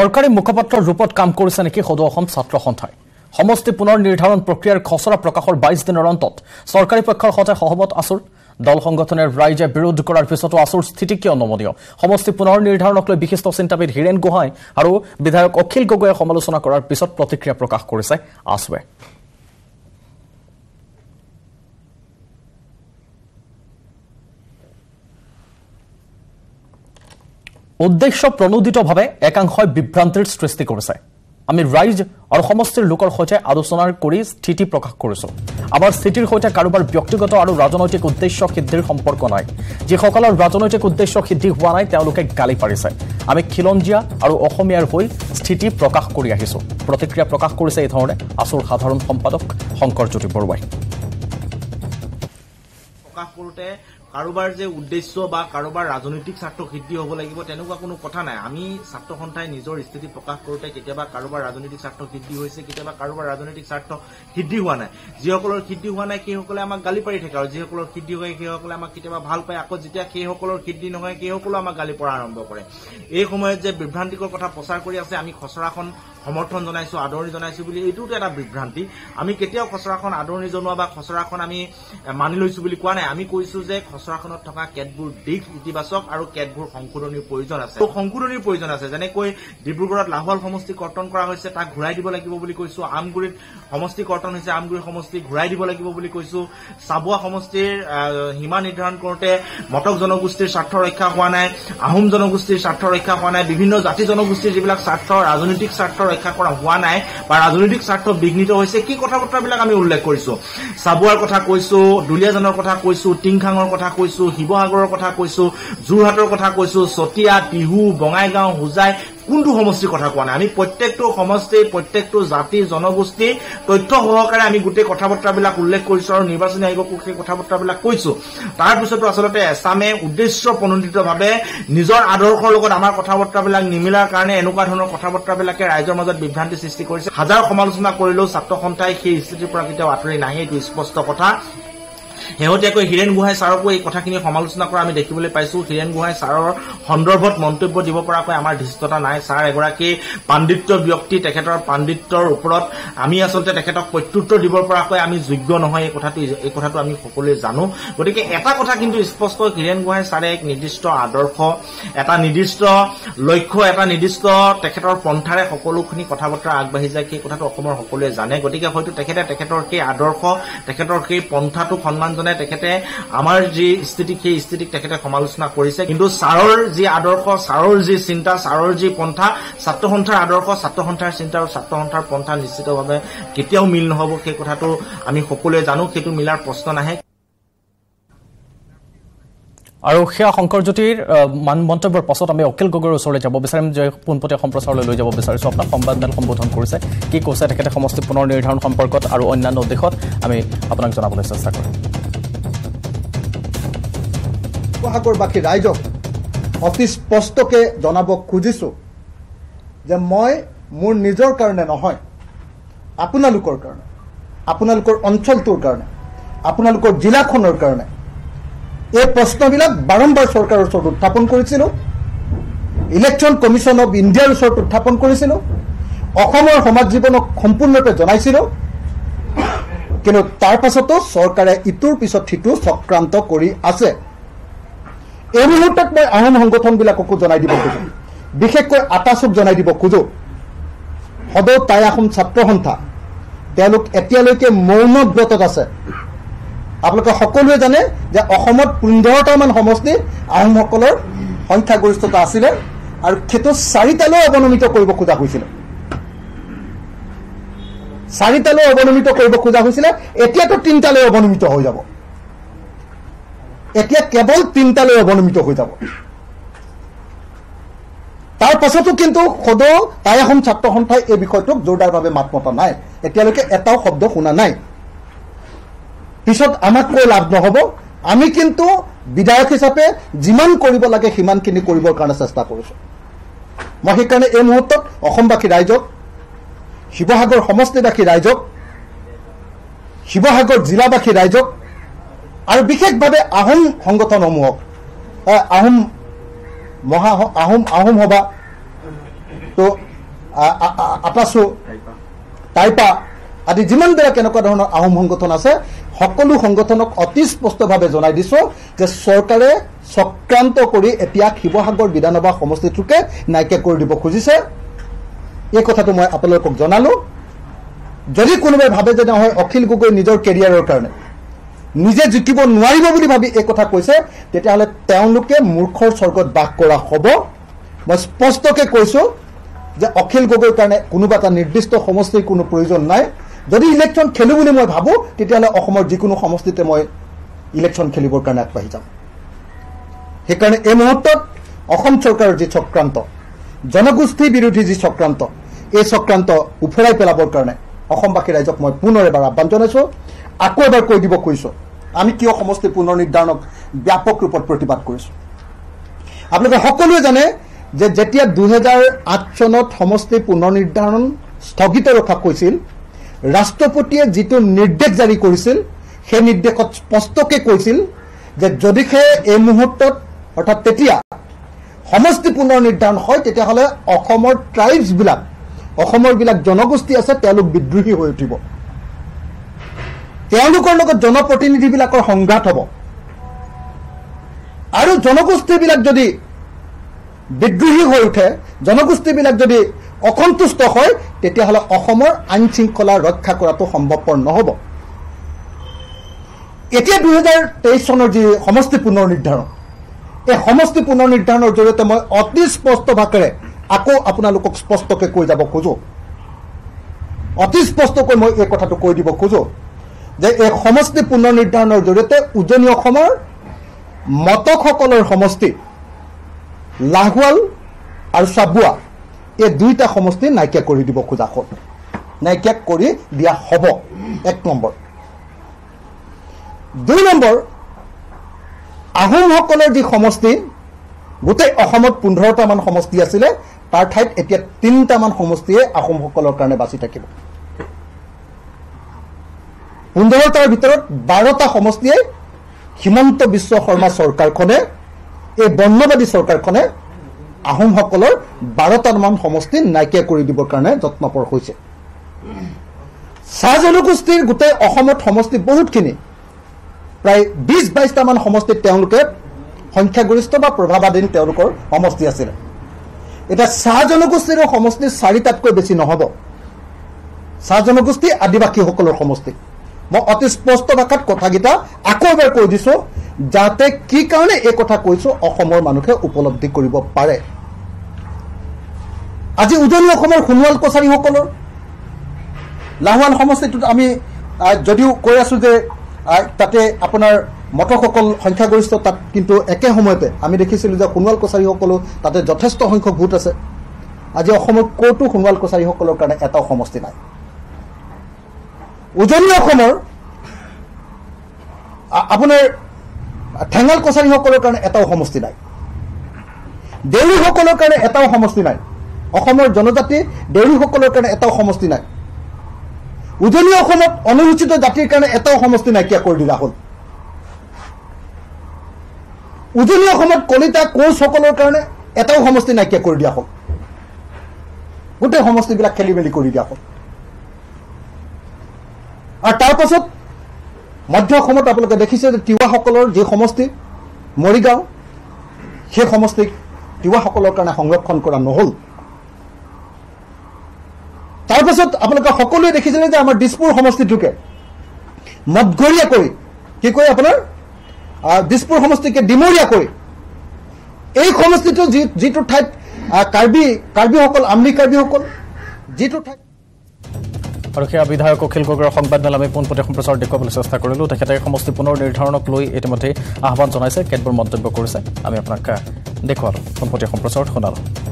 সরকারি মুখপাত্ৰৰ ৰূপত কাম কৰিছে নেকি সদৌ অসম ছাত্ৰ সন্থাই সমষ্টি পুনৰ নিৰ্ধাৰণ প্ৰক্ৰিয়াৰ খচৰা প্ৰকাশৰ 22 দিনৰ অন্তত চৰকাৰী পক্ষৰ সৈতে সহমত আছুৰ দল সংগঠনৰ ৰাইজে বিৰোধ কৰাৰ পিছতো আছুৰ স্থিতি কিয় নমনীয় সমষ্টি পুনৰ নিৰ্ধাৰণক লৈ বিশিষ্ট চিন্তাবিদ হিৰেন গোহাঁই আৰু বিধায়ক অখিল গগৈয়ে সমালোচনা কৰাৰ পিছত প্ৰতিক্ৰিয়া প্ৰকাশ কৰিছে আছুৱে উদ্দেশ্য প্ৰণোদিতভাৱে একাংশই বিভ্ৰান্তিৰ সৃষ্টি কৰিছে আমি ৰাইজ আৰু সমষ্টিৰ লোকৰ সৈতে আলোচনা কৰি স্থিতি প্ৰকাশ কৰিছো আমাৰ স্থিতিৰ সৈতে কাৰোবাৰ ব্যক্তিগত আৰু ৰাজনৈতিক উদ্দেশ্য সিদ্ধিৰ সম্পৰ্ক নাই যিসকলৰ ৰাজনৈতিক উদ্দেশ্য সিদ্ধি হোৱা নাই তেওঁলোকে গালি পাৰিছে আমি খিলঞ্জীয়া আৰু অসমীয়াৰ হৈ স্থিতি প্ৰকাশ কৰি আহিছো প্ৰতিক্ৰিয়া প্ৰকাশ কৰিছে এই ধৰণে আছুৰ সাধাৰণ সম্পাদক শংকৰজ্যোতি বৰুৱাই প্ৰকাশ কৰোতে কাৰোবাৰ যে উদ্দেশ্য বা কাৰোবাৰ ৰাজনৈতিক স্বাৰ্থ সিদ্ধি হ'ব লাগিব তেনেকুৱা কোনো কথা নাই আমি ছাত্ৰ সন্থাই নিজৰ স্থিতি প্ৰকাশ কৰোতে কেতিয়াবা কাৰোবাৰ ৰাজনৈতিক স্বাৰ্থ সিদ্ধি হৈছে কেতিয়াবা কাৰোবাৰ ৰাজনৈতিক স্বাৰ্থ সিদ্ধি হোৱা নাই যিসকলৰ সিদ্ধি হোৱা নাই সেইসকলে আমাক গালি পাৰি থাকে আৰু যিসকলৰ সিদ্ধি হয় সেইসকলে আমাক কেতিয়াবা ভাল পায় আকৌ যেতিয়া সেইসকলৰ সিদ্ধি নহয় সেইসকলেও আমাক গালি পৰা আৰম্ভ কৰে এই সময়ত যে বিভ্ৰান্তিকৰ কথা প্ৰচাৰ কৰি আছে আমি খচৰাখন সমৰ্থন জনাইছো আদৰণি জনাইছো বুলি এইটোতো এটা বিভ্ৰান্তি আমি কেতিয়াও খচৰাখন আদৰণি জনোৱা বা খচৰাখন আমি মানি লৈছো বুলি কোৱা নাই আমি কৈছো যে খচৰাখনত থকা কেতবোৰ দিশ ইতিবাচক আৰু কেতবোৰ সংশোধনীৰ প্ৰয়োজন আছে সংশোধনীৰ প্ৰয়োজন আছে যেনেকৈ ডিব্ৰুগড়ত লাহোৱাল সমষ্টি কৰ্তন কৰা হৈছে তাক ঘূৰাই দিব লাগিব বুলি কৈছো আমগুৰিত সমষ্টি কৰ্তন হৈছে আমগুৰি সমষ্টি ঘূৰাই দিব লাগিব বুলি কৈছো চাবুৱা সমষ্টিৰ সীমা নিৰ্ধাৰণ কৰোতে মটক জনগোষ্ঠীৰ স্বাৰ্থ ৰক্ষা হোৱা নাই আহোম জনগোষ্ঠীৰ স্বাৰ্থ ৰক্ষা হোৱা নাই বিভিন্ন জাতি জনগোষ্ঠীৰ যিবিলাক স্বাৰ্থ ৰাজনৈতিক স্বাৰ্থ ৰক্ষা কৰা হোৱা নাই বা ৰাজনৈতিক স্বাৰ্থ বিঘ্নিত হৈছে কি কথা বতৰাবিলাক আমি উল্লেখ কৰিছো চাবুৱাৰ কথা কৈছো দুলিয়াজানৰ কথা কৈছো টিংখাঙৰ কথা কৈছো শিৱসাগৰৰ কথা কৈছো যোৰহাটৰ কথা কৈছো চতিয়া টিহু বঙাইগাঁও হোজাই কোনটো সমষ্টিৰ কথা কোৱা নাই আমি প্ৰত্যেকটো সমষ্টি প্ৰত্যেকটো জাতি জনগোষ্ঠী তথ্য সহকাৰে আমি গোটেই কথা বতৰাবিলাক উল্লেখ কৰিছো আৰু নিৰ্বাচনী আয়োগক সেই কথা বতৰাবিলাক কৈছো তাৰ পিছতো আচলতে এছামে উদ্দেশ্য প্ৰণোদিতভাৱে নিজৰ আদৰ্শৰ লগত আমাৰ কথা বতৰাবিলাক নিমিলাৰ কাৰণে এনেকুৱা ধৰণৰ কথা বতৰাবিলাকে ৰাইজৰ মাজত বিভ্ৰান্তি সৃষ্টি কৰিছে হাজাৰ সমালোচনা কৰিলেও ছাত্ৰ সন্থাই সেই স্থিতিৰ পৰা কেতিয়াও আঁতৰি নাহে এইটো স্পষ্ট কথা শেহতীয়াকৈ হিৰেন গোহাঁই ছাৰকো এই কথাখিনি সমালোচনা কৰা আমি দেখিবলৈ পাইছো হিৰেন গোহাঁই ছাৰৰ সন্দৰ্ভত মন্তব্য দিব পৰাকৈ আমাৰ ধৃষ্টতা নাই ছাৰ এগৰাকী পাণ্ডিত্য ব্যক্তি তেখেতৰ পাণ্ডিত্যৰ ওপৰত আমি আচলতে তেখেতক প্ৰত্যুত্তৰ দিব পৰাকৈ আমি যোগ্য নহয় এই কথাটো আমি সকলোৱে জানো গতিকে এটা কথা কিন্তু স্পষ্ট হিৰেন গোহাঁই ছাৰে এক নিৰ্দিষ্ট আদৰ্শ এটা নিৰ্দিষ্ট লক্ষ্য এটা নিৰ্দিষ্ট তেখেতৰ পন্থাৰে সকলোখিনি কথা বতৰা আগবাঢ়ি যায় সেই কথাটো অসমৰ সকলোৱে জানে গতিকে হয়তো তেখেতৰ সেই আদৰ্শ তেখেতৰ সেই পন্থাটো সন্মান জনাই তেখেতে আমাৰ যি স্থিতি সেই স্থিতিক তেখেতে সমালোচনা কৰিছে কিন্তু ছাৰৰ যি আদৰ্শ ছাৰৰ যি চিন্তা ছাৰৰ যি পন্থা ছাত্ৰ সন্থাৰ আদৰ্শ ছাত্ৰ সন্থাৰ চিন্তা আৰু ছাত্ৰ সন্থাৰ পন্থা নিশ্চিতভাৱে কেতিয়াও মিল নহব সেই কথাটো আমি সকলোৱে জানো সেইটো মিলাৰ প্ৰশ্ন নাহে আৰু সেয়া শংকৰজ্যোতিৰ মন্তব্যৰ পাছত আমি অখিল গগৈৰ ওচৰলৈ যাব বিচাৰিম যে পোনপটীয়া সম্প্ৰচাৰলৈ লৈ যাব বিচাৰিছো আপোনাক সংবাদমেল সম্বোধন কৰিছে কি কৈছে তেখেতে সমষ্টি পুনৰ নিৰ্ধাৰণ সম্পৰ্কত আৰু অন্যান্য দিশত আমি আপোনাক জনাবলৈ চেষ্টা কৰিম শিৱসাগৰবাসী ৰাইজক অতি স্পষ্টকৈ জনাব খুজিছো যে মই মোৰ নিজৰ কাৰণে নহয় আপোনালোকৰ কাৰণে আপোনালোকৰ অঞ্চলটোৰ কাৰণে আপোনালোকৰ জিলাখনৰ কাৰণে এই প্ৰশ্নবিলাক বাৰম্বাৰ চৰকাৰৰ ওচৰত উত্থাপন কৰিছিলোঁ ইলেকশ্যন কমিশ্যন অফ ইণ্ডিয়াৰ ওচৰত উত্থাপন কৰিছিলোঁ অসমৰ সমাজ জীৱনক সম্পূৰ্ণৰূপে জনাইছিলোঁ কিন্তু তাৰ পাছতো চৰকাৰে ইটোৰ পিছত সিটো চক্ৰান্ত কৰি আছে এই মুহূৰ্তত মই আহোম সংগঠনবিলাককো জনাই দিব খোজো বিশেষকৈ আটাচক জনাই দিব খোজো সদৌ টাই আহোম ছাত্ৰ সন্থা তেওঁলোক এতিয়ালৈকে মৌনব্ৰতত আছে আপোনালোকে সকলোৱে জানে যে অসমত 15টামান সমষ্টি আহোমসকলৰ সংখ্যাগৰিষ্ঠতা আছিলে আৰু সেইটো 4টালৈ অৱনমিত কৰিব খোজা হৈছিলে 4টালৈ অৱনমিত কৰিব খোজা হৈছিলে এতিয়াতো 3টালৈ অৱনমিত হৈ যাব এতিয়া কেৱল 3টালৈ অৱনমিত হৈ যাব তাৰ পাছতো কিন্তু সদৌ টাই আহোম ছাত্ৰ সন্থাই এই বিষয়টোক জোৰদাৰভাৱে মাত মতা নাই এতিয়ালৈকে এটাও শব্দ শুনা নাই পিছত আমাক কৈ লাভ নহব আমি কিন্তু বিধায়ক হিচাপে যিমান কৰিব লাগে সিমানখিনি কৰিবৰ কাৰণে চেষ্টা কৰিছো মই সেইকাৰণে এই মুহূৰ্তত অসমবাসী ৰাইজক শিৱসাগৰ সমষ্টিবাসী ৰাইজক শিৱসাগৰ জিলাবাসী ৰাইজক আৰু বিশেষভাৱে আহোম সংগঠনসমূহক আহোম সভা তো আটাচু টাইপা আদি যিমানবিলাক এনেকুৱা ধৰণৰ আহোম সংগঠন আছে সকলো সংগঠনক অতি স্পষ্টভাৱে জনাই দিছো যে চৰকাৰে চক্ৰান্ত কৰি এতিয়া শিৱসাগৰ বিধানসভা সমষ্টিটোকে নাইকিয়া কৰি দিব খুজিছে এই কথাটো মই আপোনালোকক জনালো যদি কোনোবাই ভাবে যে নহয় অখিল গগৈ নিজৰ কেৰিয়াৰৰ কাৰণে নিজে জিকিব নোৱাৰিব বুলি ভাবি এই কথা কৈছে তেতিয়াহ'লে তেওঁলোকে মূৰ্খৰ স্বৰ্গত বাস কৰা হ'ব মই স্পষ্টকৈ কৈছো যে অখিল গগৈৰ কাৰণে কোনোবা এটা নিৰ্দিষ্ট সমষ্টিৰ কোনো প্ৰয়োজন নাই যদি ইলেকশ্যন খেলো বুলি মই ভাবো তেতিয়াহ'লে অসমৰ যিকোনো সমষ্টিতে মই ইলেকশ্যন খেলিবৰ কাৰণে আগবাঢ়ি যাম সেইকাৰণে এই মুহূৰ্তত অসম চৰকাৰৰ যি চক্ৰান্ত জনগোষ্ঠী বিৰোধী যি চক্ৰান্ত এই চক্ৰান্ত উফৰাই পেলাবৰ কাৰণে অসমবাসী ৰাইজক মই পুনৰ এবাৰ আহ্বান জনাইছো আকৌ এবাৰ কৈ দিব কৈছো আমি কিয় সমষ্টি পুনৰ নিৰ্ধাৰণক ব্যাপক ৰূপত প্ৰতিবাদ কৰিছো আপোনালোকে সকলোৱে জানে যে যেতিয়া 2008 চনত সমষ্টি পুনৰ নিৰ্ধাৰণ স্থগিত ৰখা কৈছিল ৰাষ্ট্ৰপতিয়ে যিটো নিৰ্দেশ জাৰি কৰিছিল সেই নিৰ্দেশত স্পষ্টকৈ কৈছিল যে যদিহে এই মুহূৰ্তত অৰ্থাৎ তেতিয়া সমষ্টি পুনৰ নিৰ্ধাৰণ হয় তেতিয়াহ'লে অসমৰ ট্ৰাইবছবিলাক অসমৰ বিলাক জনগোষ্ঠী আছে তেওঁলোক বিদ্ৰোহী হৈ উঠিব তেওঁলোকৰ লগত জনপ্ৰতিনিধিবিলাকৰ সংঘাত হ'ব আৰু জনগোষ্ঠীবিলাক যদি বিদ্ৰোহী হৈ উঠে জনগোষ্ঠীবিলাক যদি অসন্তুষ্ট হয় তেতিয়াহ'লে অসমৰ আইন শৃংখলা ৰক্ষা কৰাটো সম্ভৱপৰ নহ'ব এতিয়া 2023 চনৰ যি সমষ্টি পুনৰ নিৰ্ধাৰণ এই সমষ্টি পুনৰ নিৰ্ধাৰণৰ জৰিয়তে মই অতি স্পষ্ট ভাষাৰে আকৌ আপোনালোকক স্পষ্টকৈ কৈ যাব খোজো অতি স্পষ্টকৈ মই এই কথাটো কৈ দিব খোজো যে এই সমষ্টি পুনৰ নিৰ্ধাৰণৰ জৰিয়তে উজনি অসমৰ মটকসকলৰ সমষ্টি লাহোৱাল আৰু চাবুৱা এই দুইটা সমষ্টি নাইকিয়া কৰি দিব খোজা হ'ল নাইকিয়া কৰি দিয়া হ'ব 1 নম্বৰ 2 নম্বৰ আহোমসকলৰ যি সমষ্টি গোটেই অসমত 15টামান সমষ্টি আছিলে তাৰ ঠাইত এতিয়া 3টামান সমষ্টিয়ে আহোমসকলৰ কাৰণে বাছি থাকিব 15টাৰ ভিতৰত 12টা সমষ্টিয়ে হিমন্ত বিশ্ব শৰ্মা চৰকাৰখনে এই বৰ্ণবাদী চৰকাৰখনে আহোমসকলৰ 12টামান সমষ্টি নাইকিয়া কৰি দিবৰ কাৰণে যত্নপৰ হৈছে চাহ জনগোষ্ঠীৰ গোটেই অসমত সমষ্টি বহুতখিনি প্ৰায় 20-22টামান সমষ্টিত তেওঁলোকে সংখ্যাগৰিষ্ঠ বা প্ৰভাৱাধীন তেওঁলোকৰ সমষ্টি আছিল এটা চাহ জনগোষ্ঠীৰ সমষ্টি 4টাতকৈ বেছি নহ'ব চাহ জনগোষ্ঠী আদিবাসীসকলৰ সমষ্টি মই অতি স্পষ্ট ভাষাত কথাকেইটা আকৌ এবাৰ কৈ দিছো যাতে কি কাৰণে এই কথা কৈছো অসমৰ মানুহে উপলব্ধি কৰিব পাৰে আজি উজনি অসমৰ সোণোৱাল কছাৰীসকলৰ লাহোৱাল সমষ্টিটোত আমি যদিও কৈ আছো যে তাতে আপোনাৰ মটকসকল সংখ্যাগৰিষ্ঠ তাত কিন্তু একে সময়তে আমি দেখিছিলোঁ যে সোণোৱাল কছাৰীসকলো তাতে যথেষ্ট সংখ্যক ভোট আছে আজি অসমৰ ক'তো সোণোৱাল কছাৰীসকলৰ কাৰণে এটাও সমষ্টি নাই উজনি অসমৰ আপোনাৰ ঠেঙাল কছাৰীসকলৰ কাৰণে এটাও সমষ্টি নাই দেউৰীসকলৰ কাৰণে এটাও সমষ্টি নাই অসমৰ জনজাতি দেউৰীসকলৰ কাৰণে এটাও সমষ্টি নাই উজনি অসমত অনুসূচিত জাতিৰ কাৰণে এটাও সমষ্টি নাইকিয়া কৰি দিয়া হ'ল উজনি অসমত কলিতা কোচসকলৰ কাৰণে এটাও সমষ্টি নাইকিয়া কৰি দিয়া হ'ল গোটেই সমষ্টিবিলাক খেলি মেলি কৰি দিয়া হ'ল আৰু তাৰ পাছত মধ্য অসমত আপোনালোকে দেখিছে যে তিৱাসকলৰ যি সমষ্টি মৰিগাঁও সেই সমষ্টিক তিৱাসকলৰ কাৰণে সংৰক্ষণ কৰা নহ'ল তাৰ পাছত আপোনালোকে সকলোৱে দেখিছিলে যে আমাৰ দিছপুৰ সমষ্টিটোকে মদঘৰীয়া কৰি কি কয় আপোনাৰ দিছপুৰ সমষ্টিকে ডিমৰীয়া কৰি এই সমষ্টিটো যিটো ঠাইত কাৰ্বিসকল আমলি কাৰ্বিসকল যিটো ঠাইত আৰু সেয়া বিধায়ক অখিল গগৈৰ সংবাদমেল আমি পোনপটীয়া সম্প্ৰচাৰ দেখুৱাবলৈ চেষ্টা কৰিলোঁ তেখেতে সমষ্টি পুনৰ নিৰ্ধাৰণক লৈ ইতিমধ্যে আহ্বান জনাইছে কেতবোৰ মন্তব্য কৰিছে আমি আপোনাক দেখুৱালোঁ পোনপটীয়া সম্প্ৰচাৰত শুনালোঁ